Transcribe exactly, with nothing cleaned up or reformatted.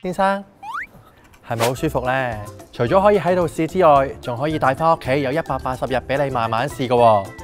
先生，係咪好舒服呢？除咗可以喺度試之外，仲可以帶翻屋企，有一百八十日俾你慢慢試㗎喎。